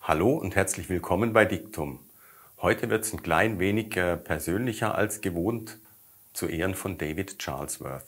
Hallo und herzlich willkommen bei Diktum. Heute wird es ein klein wenig persönlicher als gewohnt, zu Ehren von David Charlesworth.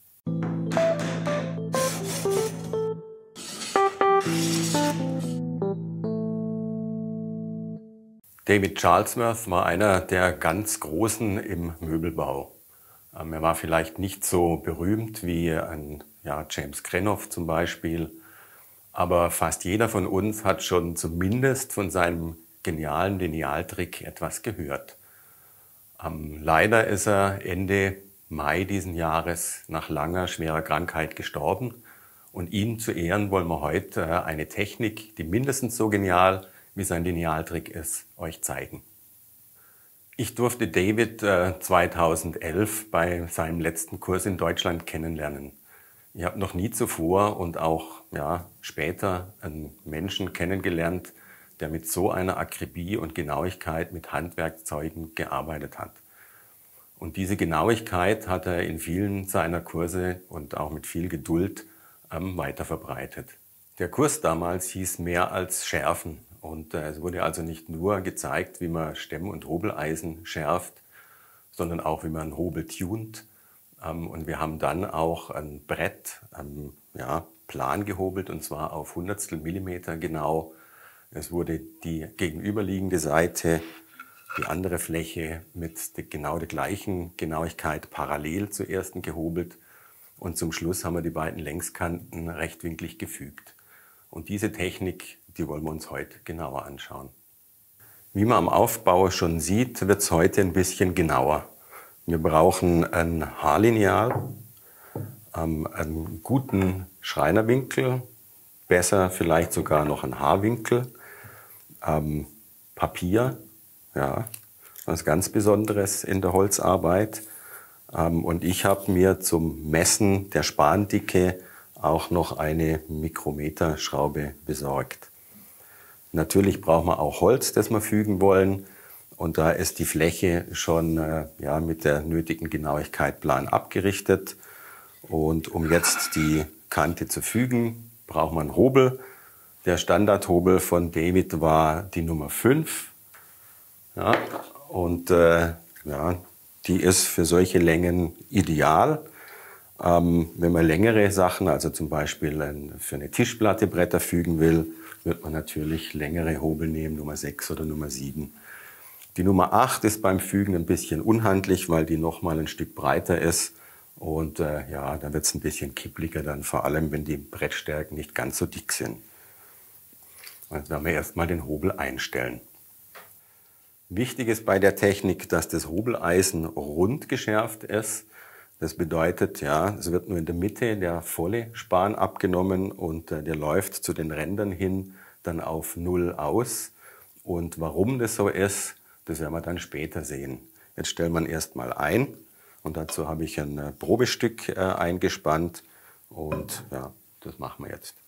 David Charlesworth war einer der ganz Großen im Möbelbau. Er war vielleicht nicht so berühmt wie ein James Krenov zum Beispiel, aber fast jeder von uns hat schon zumindest von seinem genialen Linealtrick etwas gehört. Leider ist er Ende Mai diesen Jahres nach langer, schwerer Krankheit gestorben. Und ihm zu Ehren wollen wir heute eine Technik, die mindestens so genial wie sein Linealtrick ist, euch zeigen. Ich durfte David 2011 bei seinem letzten Kurs in Deutschland kennenlernen. Ich habe noch nie zuvor und auch später einen Menschen kennengelernt, der mit so einer Akribie und Genauigkeit mit Handwerkszeugen gearbeitet hat. Und diese Genauigkeit hat er in vielen seiner Kurse und auch mit viel Geduld weiterverbreitet. Der Kurs damals hieß Mehr als Schärfen und es wurde also nicht nur gezeigt, wie man Stemm- und Hobeleisen schärft, sondern auch, wie man einen Hobel tunt. Und wir haben dann auch ein Brett plan gehobelt, und zwar auf Hundertstel Millimeter genau. Es wurde die gegenüberliegende Seite, die andere Fläche mit genau der gleichen Genauigkeit parallel zur ersten gehobelt. Und zum Schluss haben wir die beiden Längskanten rechtwinklig gefügt. Und diese Technik, die wollen wir uns heute genauer anschauen. Wie man am Aufbau schon sieht, wird es heute ein bisschen genauer. Wir brauchen ein Haarlineal, einen guten Schreinerwinkel, besser vielleicht sogar noch ein Haarwinkel, Papier, was ganz Besonderes in der Holzarbeit. Und ich habe mir zum Messen der Spandicke auch noch eine Mikrometerschraube besorgt. Natürlich braucht man auch Holz, das wir fügen wollen. Und da ist die Fläche schon mit der nötigen Genauigkeit plan abgerichtet. Und um jetzt die Kante zu fügen, braucht man einen Hobel. Der Standardhobel von David war die Nummer 5. Die ist für solche Längen ideal. Wenn man längere Sachen, also zum Beispiel für eine Tischplatte Bretter fügen will, wird man natürlich längere Hobel nehmen, Nummer 6 oder Nummer 7. Die Nummer 8 ist beim Fügen ein bisschen unhandlich, weil die nochmal ein Stück breiter ist. Und da wird es ein bisschen kippliger dann, vor allem wenn die Brettstärken nicht ganz so dick sind. Also werden wir erstmal den Hobel einstellen. Wichtig ist bei der Technik, dass das Hobeleisen rund geschärft ist. Das bedeutet, es wird nur in der Mitte der volle Span abgenommen und der läuft zu den Rändern hin dann auf 0 aus. Und warum das so ist, das werden wir dann später sehen. Jetzt stellt man erstmal ein und dazu habe ich ein Probestück eingespannt und das machen wir jetzt.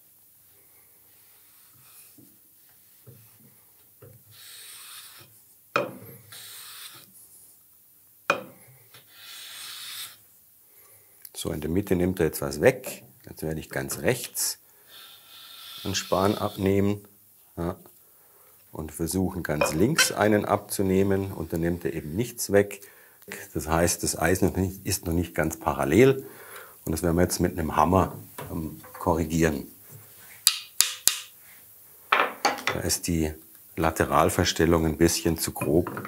So, in der Mitte nimmt er jetzt was weg. Jetzt werde ich ganz rechts einen Span abnehmen und versuchen ganz links einen abzunehmen, und dann nimmt er eben nichts weg. Das heißt, das Eisen ist noch nicht ganz parallel, und das werden wir jetzt mit einem Hammer korrigieren. Da ist die Lateralverstellung ein bisschen zu grob.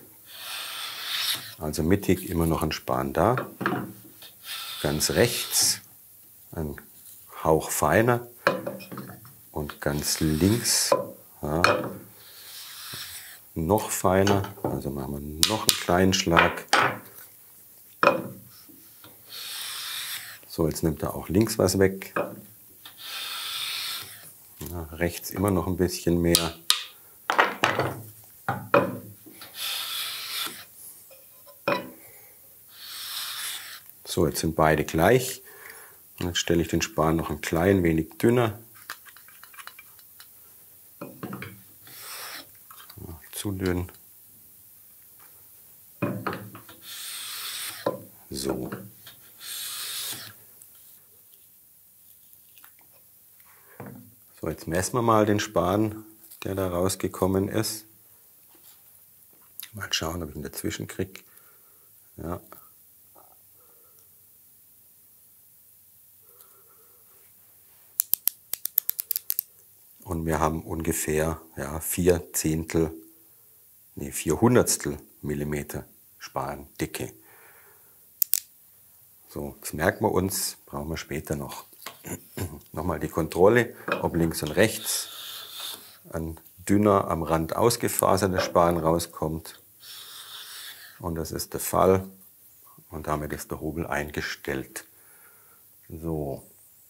Also mittig immer noch ein Span da. Ganz rechts ein Hauch feiner und ganz links noch feiner. Also machen wir noch einen kleinen Schlag. So, jetzt nimmt er auch links was weg. Rechts immer noch ein bisschen mehr. So, jetzt sind beide gleich. Und jetzt stelle ich den Span noch ein klein wenig dünner. Zu dünn. So. So, jetzt messen wir mal den Span. der da rausgekommen ist. Mal schauen, ob ich ihn dazwischen kriege. Ja. Und wir haben ungefähr 4 Hundertstel Millimeter Spandicke. So, das merken wir uns, brauchen wir später noch. Nochmal die Kontrolle, ob links und rechts ein dünner, am Rand ausgefaserter Span rauskommt. Und das ist der Fall. Und damit ist der Hobel eingestellt. So.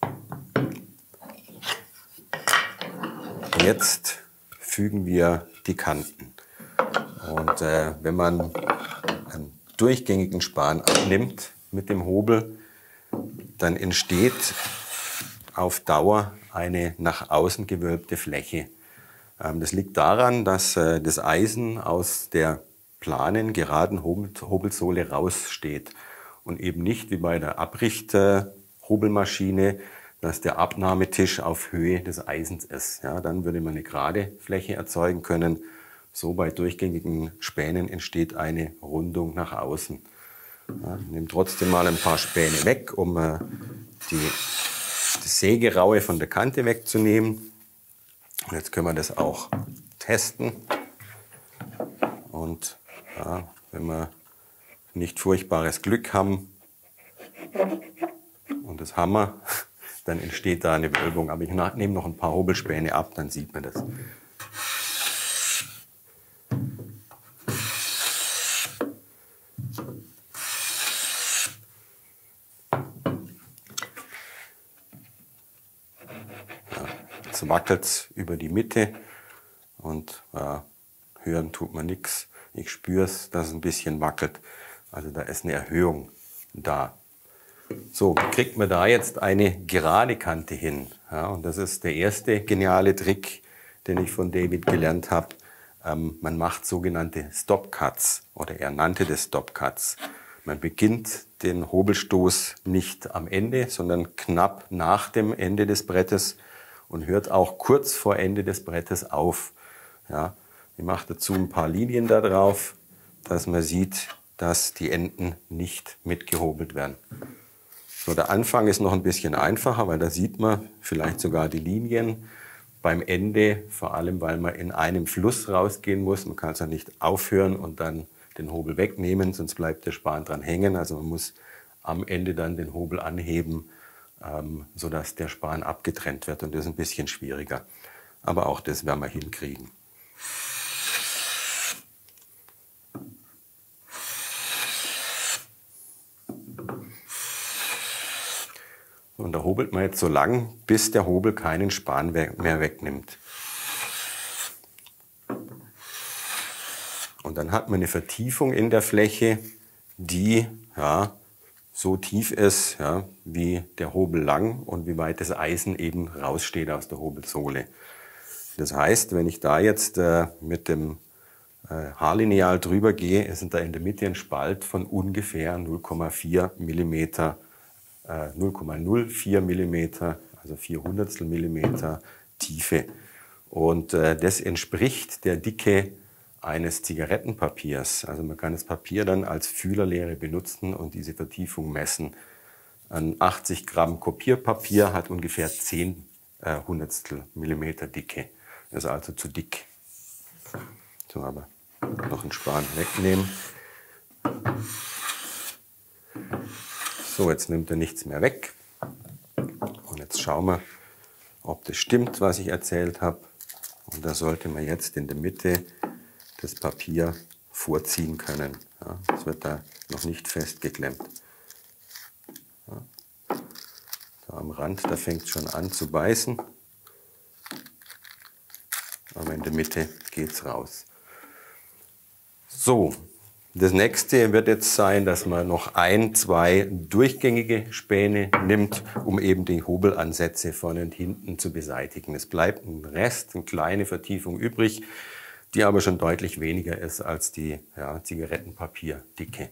Jetzt fügen wir die Kanten. Und wenn man einen durchgängigen Span abnimmt mit dem Hobel, dann entsteht auf Dauer eine nach außen gewölbte Fläche. Das liegt daran, dass das Eisen aus der planen, geraden Hobelsohle raussteht und eben nicht wie bei der Abrichthobelmaschine, dass der Abnahmetisch auf Höhe des Eisens ist. Ja, dann würde man eine gerade Fläche erzeugen können. So bei durchgängigen Spänen entsteht eine Rundung nach außen. Ja, ich nehme trotzdem mal ein paar Späne weg, um die Sägeraue von der Kante wegzunehmen. Und jetzt können wir das auch testen. Und ja, wenn wir nicht furchtbares Glück haben, und das haben wir, dann entsteht da eine Wölbung. Aber ich nehme noch ein paar Hobelspäne ab, dann sieht man das. Jetzt wackelt es über die Mitte und hören tut man nichts. Ich spüre es, dass es ein bisschen wackelt. Also da ist eine Erhöhung da. So, kriegt man da jetzt eine gerade Kante hin. Ja, und das ist der erste geniale Trick, den ich von David gelernt habe. Man macht sogenannte Stop Cuts, oder er nannte das Stop Cuts. Man beginnt den Hobelstoß nicht am Ende, sondern knapp nach dem Ende des Brettes und hört auch kurz vor Ende des Brettes auf. Ja, ich mache dazu ein paar Linien da drauf, dass man sieht, dass die Enden nicht mitgehobelt werden. So, der Anfang ist noch ein bisschen einfacher, weil da sieht man vielleicht sogar die Linien. Beim Ende, vor allem weil man in einem Fluss rausgehen muss, man kann es ja nicht aufhören und dann den Hobel wegnehmen, sonst bleibt der Span dran hängen. Also man muss am Ende dann den Hobel anheben, sodass der Span abgetrennt wird, und das ist ein bisschen schwieriger. Aber auch das werden wir hinkriegen. Und da hobelt man jetzt so lang, bis der Hobel keinen Span mehr wegnimmt. Und dann hat man eine Vertiefung in der Fläche, die so tief ist, wie der Hobel lang und wie weit das Eisen eben raussteht aus der Hobelsohle. Das heißt, wenn ich da jetzt mit dem Haarlineal drüber gehe, ist da in der Mitte ein Spalt von ungefähr 0,4 mm, 0,04 mm, also 4 Hundertstel Millimeter Tiefe. Und das entspricht der Dicke eines Zigarettenpapiers. Also man kann das Papier dann als Fühlerlehre benutzen und diese Vertiefung messen. Ein 80 Gramm Kopierpapier hat ungefähr 10 Hundertstel Millimeter Dicke. Das ist also zu dick. So, aber noch einen Span wegnehmen. So, jetzt nimmt er nichts mehr weg. Und jetzt schauen wir, ob das stimmt, was ich erzählt habe. Und da sollte man jetzt in der Mitte das Papier vorziehen können. Ja, das wird da noch nicht festgeklemmt. Ja, da am Rand, da fängt es schon an zu beißen. Aber in der Mitte geht es raus. So, das nächste wird jetzt sein, dass man noch 1, 2 durchgängige Späne nimmt, um eben die Hobelansätze vorne und hinten zu beseitigen. Es bleibt ein Rest, eine kleine Vertiefung übrig, die aber schon deutlich weniger ist als die Zigarettenpapierdicke.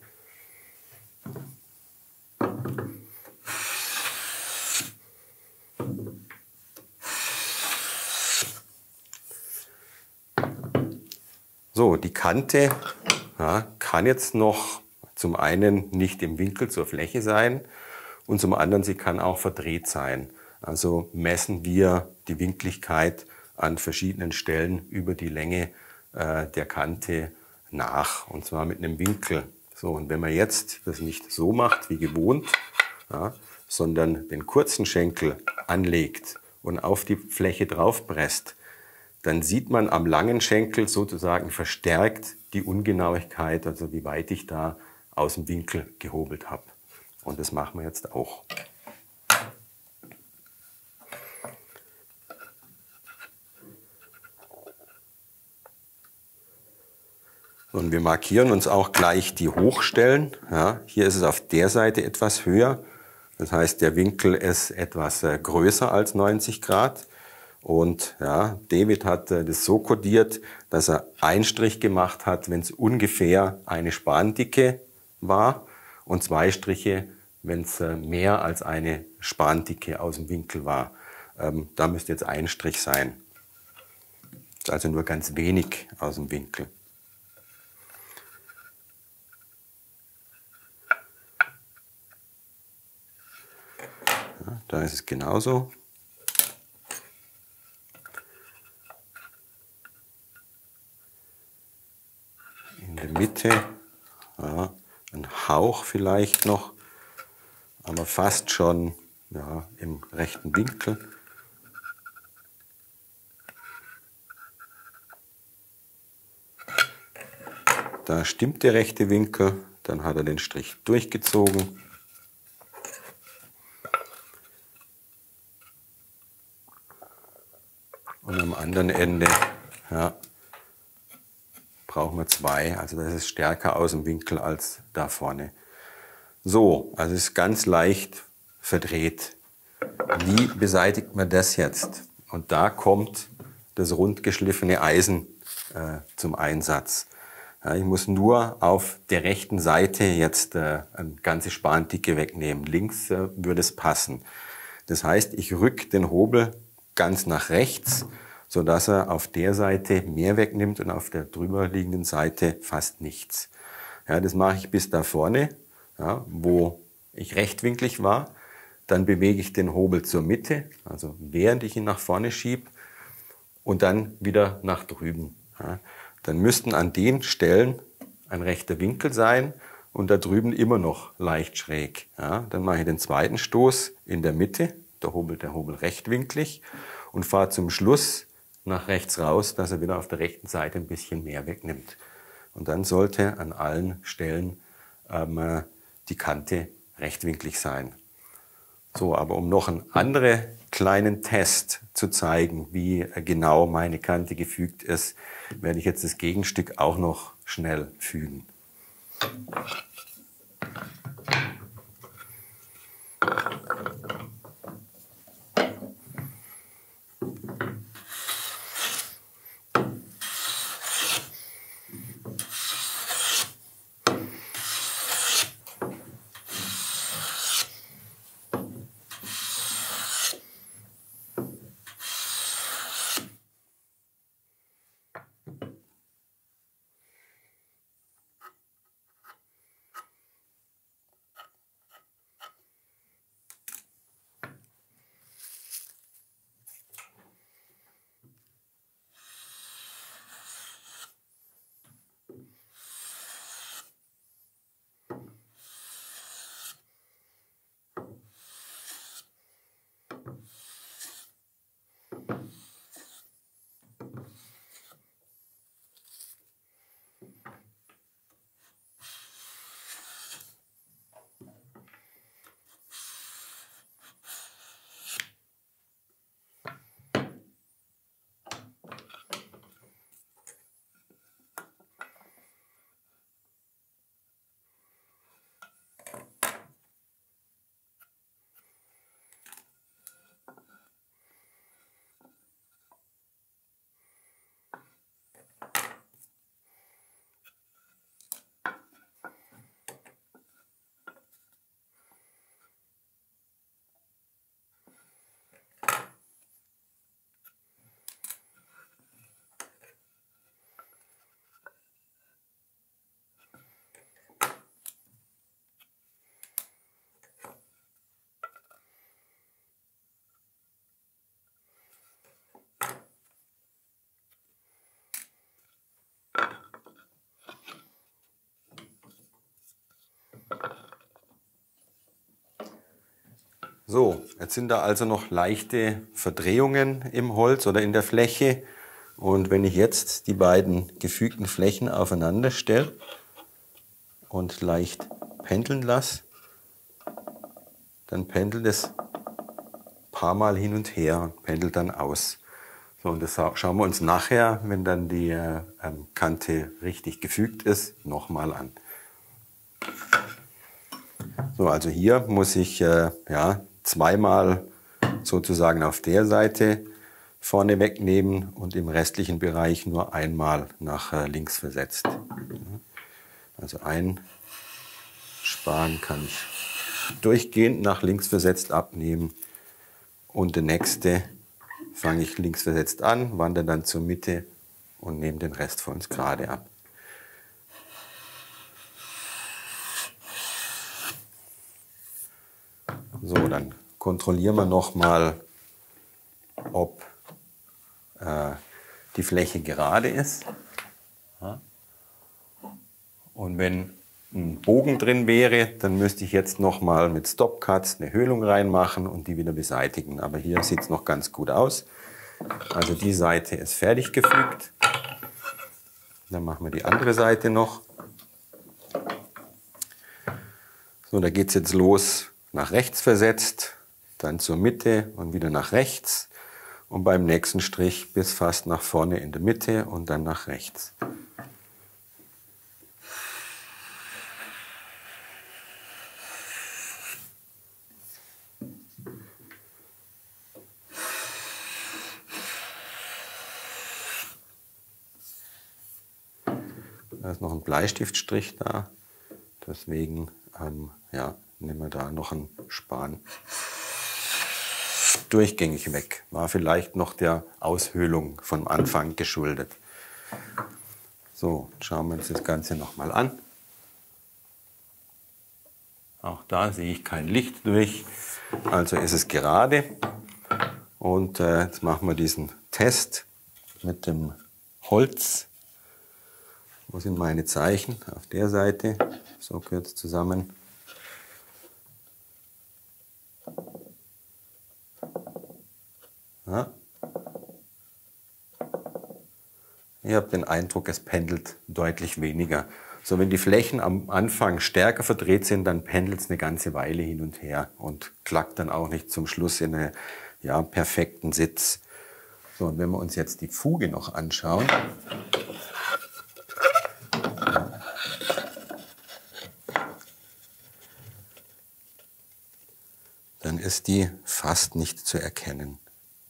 So, die Kante kann jetzt noch zum einen nicht im Winkel zur Fläche sein und zum anderen sie kann auch verdreht sein. Also messen wir die Winkligkeit an verschiedenen Stellen über die Länge der Kante nach, und zwar mit einem Winkel. So, und wenn man jetzt das nicht so macht wie gewohnt, sondern den kurzen Schenkel anlegt und auf die Fläche drauf presst, dann sieht man am langen Schenkel sozusagen verstärkt die Ungenauigkeit, also wie weit ich da aus dem Winkel gehobelt habe. Und das machen wir jetzt auch. Und wir markieren uns auch gleich die Hochstellen. Ja, hier ist es auf der Seite etwas höher. Das heißt, der Winkel ist etwas größer als 90 Grad. Und ja, David hat das so kodiert, dass er einen Strich gemacht hat, wenn es ungefähr eine Spandicke war, und 2 Striche, wenn es mehr als eine Spandicke aus dem Winkel war. Da müsste jetzt ein Strich sein. Das ist also nur ganz wenig aus dem Winkel. Ja, da ist es genauso. In der Mitte, ja, ein Hauch vielleicht noch, aber fast schon ja, im rechten Winkel. Da stimmt der rechte Winkel, dann hat er den Strich durchgezogen. Und am anderen Ende brauchen wir 2, also das ist stärker aus dem Winkel als da vorne. So, also es ist ganz leicht verdreht. Wie beseitigt man das jetzt? Und da kommt das rundgeschliffene Eisen zum Einsatz. Ja, ich muss nur auf der rechten Seite jetzt eine ganze Spandicke wegnehmen. Links würde es passen. Das heißt, ich rücke den Hobel ganz nach rechts, sodass er auf der Seite mehr wegnimmt und auf der drüber liegenden Seite fast nichts. Ja, das mache ich bis da vorne, ja, wo ich rechtwinklig war. Dann bewege ich den Hobel zur Mitte, also während ich ihn nach vorne schiebe, und dann wieder nach drüben. Ja. Dann müssten an den Stellen ein rechter Winkel sein und da drüben immer noch leicht schräg. Ja. Dann mache ich den zweiten Stoß in der Mitte, der Hobel rechtwinklig, und fahre zum Schluss nach rechts raus, dass er wieder auf der rechten Seite ein bisschen mehr wegnimmt. Und dann sollte an allen Stellen die Kante rechtwinklig sein. So, aber um noch einen anderen kleinen Test zu zeigen, wie genau meine Kante gefügt ist, werde ich jetzt das Gegenstück auch noch schnell fügen. So, jetzt sind da also noch leichte Verdrehungen im Holz oder in der Fläche. Und wenn ich jetzt die beiden gefügten Flächen aufeinander stelle und leicht pendeln lasse, dann pendelt es ein paar Mal hin und her und pendelt dann aus. So, und das schauen wir uns nachher, wenn dann die Kante richtig gefügt ist, nochmal an. So, also hier muss ich zweimal sozusagen auf der Seite vorne wegnehmen und im restlichen Bereich nur einmal nach links versetzt. Also ein Span kann ich durchgehend nach links versetzt abnehmen und der nächste fange ich links versetzt an, wandere dann zur Mitte und nehme den Rest von uns gerade ab. So, dann kontrollieren wir nochmal, ob die Fläche gerade ist. Ja. Und wenn ein Bogen drin wäre, dann müsste ich jetzt nochmal mit Stop Cuts eine Höhlung reinmachen und die wieder beseitigen. Aber hier sieht es noch ganz gut aus. Also die Seite ist fertig gefügt. Dann machen wir die andere Seite noch. So, da geht es jetzt los, nach rechts versetzt, dann zur Mitte und wieder nach rechts. Und beim nächsten Strich bis fast nach vorne in der Mitte und dann nach rechts. Da ist noch ein Bleistiftstrich da, deswegen nehmen wir da noch einen Span durchgängig weg. War vielleicht noch der Aushöhlung vom Anfang geschuldet. So, schauen wir uns das Ganze nochmal an. Auch da sehe ich kein Licht durch, also ist es gerade. Und jetzt machen wir diesen Test mit dem Holz. Wo sind meine Zeichen? Auf der Seite, so gehört es zusammen. Ja. Ich habe den Eindruck, es pendelt deutlich weniger. So, wenn die Flächen am Anfang stärker verdreht sind, dann pendelt es eine ganze Weile hin und her und klackt dann auch nicht zum Schluss in einen perfekten Sitz. So, und wenn wir uns jetzt die Fuge noch anschauen, dann ist die fast nicht zu erkennen.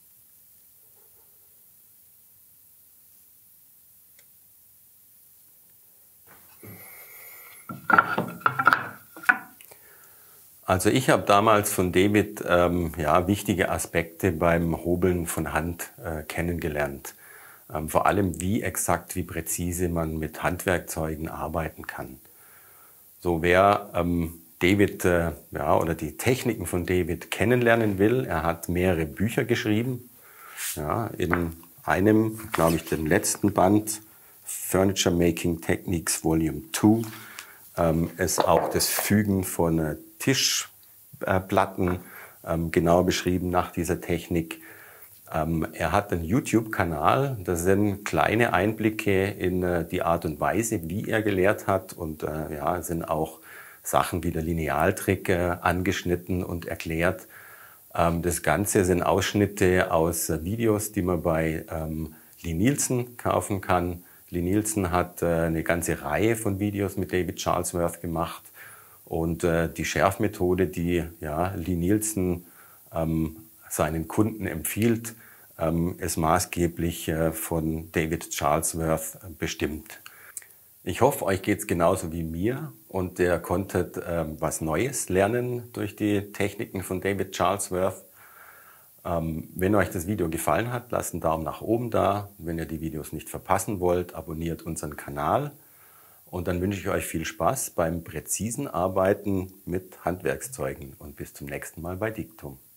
Also ich habe damals von David wichtige Aspekte beim Hobeln von Hand kennengelernt. Vor allem wie exakt, wie präzise man mit Handwerkzeugen arbeiten kann. So, wer David oder die Techniken von David kennenlernen will, er hat mehrere Bücher geschrieben. Ja, in einem, glaube ich, dem letzten Band, Furniture Making Techniques Volume 2, ist auch das Fügen von Tischplatten genau beschrieben nach dieser Technik. Er hat einen YouTube-Kanal, das sind kleine Einblicke in die Art und Weise, wie er gelehrt hat, und sind auch Sachen wie der Linealtrick angeschnitten und erklärt. Das Ganze sind Ausschnitte aus Videos, die man bei Lee Nielsen kaufen kann. Lee Nielsen hat eine ganze Reihe von Videos mit David Charlesworth gemacht. Und die Schärfmethode, die Lee Nielsen seinen Kunden empfiehlt, ist maßgeblich von David Charlesworth bestimmt. Ich hoffe, euch geht es genauso wie mir und ihr konntet was Neues lernen durch die Techniken von David Charlesworth. Wenn euch das Video gefallen hat, lasst einen Daumen nach oben da. Wenn ihr die Videos nicht verpassen wollt, abonniert unseren Kanal. Und dann wünsche ich euch viel Spaß beim präzisen Arbeiten mit Handwerkszeugen und bis zum nächsten Mal bei Diktum.